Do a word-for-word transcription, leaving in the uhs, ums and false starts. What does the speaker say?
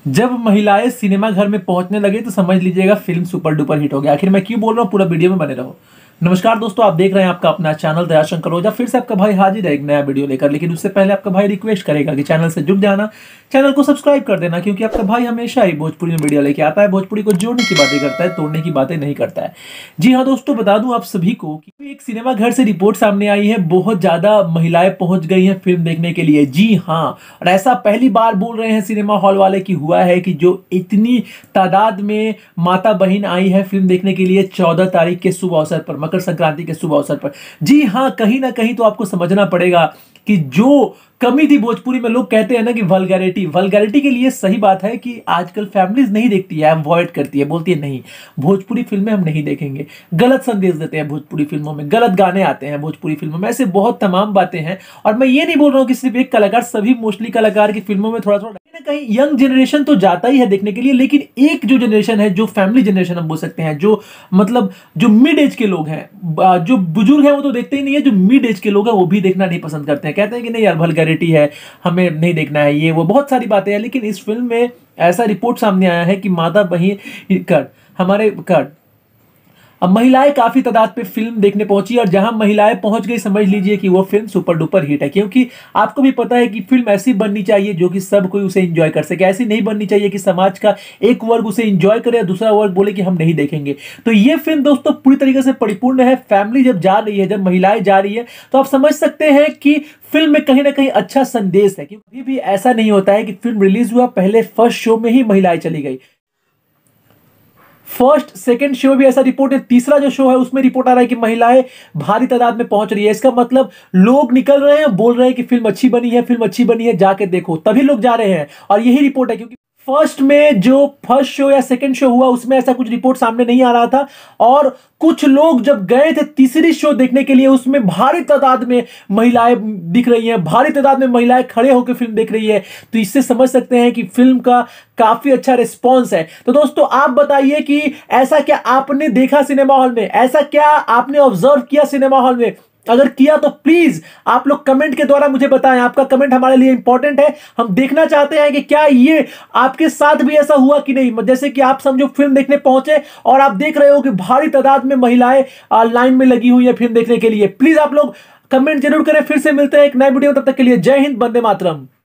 जब महिलाएं सिनेमा घर में पहुंचने लगे तो समझ लीजिएगा फिल्म सुपर डुपर हिट हो गया। आखिर मैं क्यों बोल रहा हूं, पूरा वीडियो में बने रहो। नमस्कार दोस्तों, आप देख रहे हैं आपका अपना चैनल दयाशंकर ओझा। फिर से आपका भाई हाजिर है एक नया वीडियो लेकर। लेकिन उससे पहले आपका भाई रिक्वेस्ट करेगा कि चैनल से जुड़ जाना, चैनल को सब्सक्राइब कर देना, क्योंकि आपका भाई हमेशा ही भोजपुरी में वीडियो लेके आता है। भोजपुरी को जोड़ने की बातें करता है, तोड़ने की बातें नहीं करता है। जी हाँ दोस्तों, बता दूं आप सभी को कि एक सिनेमा घर से रिपोर्ट सामने आई है, बहुत ज्यादा महिलाएं पहुंच गई हैं फिल्म देखने के लिए। जी हाँ, और ऐसा पहली बार बोल रहे हैं सिनेमा हॉल वाले कि हुआ है कि जो इतनी तादाद में माता बहन आई है फिल्म देखने के लिए चौदह तारीख के शुभ अवसर पर, मकर संक्रांति के शुभ अवसर पर। जी हाँ, कहीं ना कहीं तो आपको समझना पड़ेगा कि जो कमी थी भोजपुरी में, लोग कहते हैं ना कि वल्गैरिटी वल्गैरिटी के लिए सही बात है कि आजकल फैमिलीज नहीं देखती है, अवॉइड करती है, बोलती है नहीं भोजपुरी फिल्में हम नहीं देखेंगे, गलत संदेश देते हैं भोजपुरी फिल्मों में, गलत गाने आते हैं भोजपुरी फिल्मों में, ऐसे बहुत तमाम बातें हैं। और मैं ये नहीं बोल रहा हूँ कि सिर्फ एक कलाकार, सभी मोस्टली कलाकार की फिल्मों में थोड़ा थोड़ा कहीं ना कहीं यंग जनरेशन तो जाता ही है देखने के लिए, लेकिन एक जो जनरेशन है, जो फैमिली जनरेशन हम बोल सकते हैं, जो मतलब जो मिड एज के लोग हैं, जो बुजुर्ग हैं वो तो देखते ही नहीं है, जो मिड एज के लोग हैं वो भी देखना नहीं पसंद करते हैं। कहते हैं कि नहीं यार वल्गैरिटी है, हमें नहीं देखना है, ये वो बहुत सारी बातें हैं। लेकिन इस फिल्म में ऐसा रिपोर्ट सामने आया है कि माता बहन कट हमारे कट अब महिलाएं काफी तादाद पे फिल्म देखने पहुंची, और जहां महिलाएं पहुंच गई समझ लीजिए कि वो फिल्म सुपर डुपर हिट है। क्योंकि आपको भी पता है कि फिल्म ऐसी बननी चाहिए जो कि सब कोई उसे एंजॉय कर सके। ऐसी नहीं बननी चाहिए कि समाज का एक वर्ग उसे एंजॉय करे और दूसरा वर्ग बोले कि हम नहीं देखेंगे। तो ये फिल्म दोस्तों पूरी तरीके से परिपूर्ण है। फैमिली जब जा रही है, जब महिलाएं जा रही है, तो आप समझ सकते हैं कि फिल्म में कहीं ना कहीं अच्छा संदेश है। क्योंकि भी ऐसा नहीं होता है कि फिल्म रिलीज हुआ पहले फर्स्ट शो में ही महिलाएं चली गई। फर्स्ट सेकंड शो भी ऐसा रिपोर्ट है, तीसरा जो शो है उसमें रिपोर्ट आ रहा है कि महिलाएं भारी तादाद में पहुंच रही है। इसका मतलब लोग निकल रहे हैं, बोल रहे हैं कि फिल्म अच्छी बनी है, फिल्म अच्छी बनी है, जाके देखो, तभी लोग जा रहे हैं। और यही रिपोर्ट है, क्योंकि फर्स्ट में जो फर्स्ट शो या सेकंड शो हुआ उसमें ऐसा कुछ रिपोर्ट सामने नहीं आ रहा था। और कुछ लोग जब गए थे तीसरी शो देखने के लिए, उसमें भारी तादाद में महिलाएं दिख रही हैं, भारी तादाद में महिलाएं खड़े होकर फिल्म देख रही है। तो इससे समझ सकते हैं कि फिल्म का काफी अच्छा रिस्पॉन्स है। तो दोस्तों आप बताइए कि ऐसा क्या आपने देखा सिनेमा हॉल में, ऐसा क्या आपने ऑब्जर्व किया सिनेमा हॉल में? अगर किया तो प्लीज आप लोग कमेंट के द्वारा मुझे बताएं। आपका कमेंट हमारे लिए इंपॉर्टेंट है। हम देखना चाहते हैं कि क्या ये आपके साथ भी ऐसा हुआ कि नहीं। जैसे कि आप समझो फिल्म देखने पहुंचे और आप देख रहे हो कि भारी तादाद में महिलाएं लाइन में लगी हुई है फिल्म देखने के लिए। प्लीज आप लोग कमेंट जरूर करें। फिर से मिलते हैं एक नए वीडियो में, तब तक के लिए जय हिंद, वंदे मातरम।